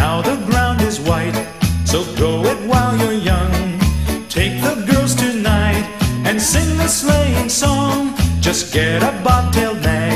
Now the ground is white, so go it while you're young. Take the girls tonight and sing the sleighing song. Just get a bobtailed nag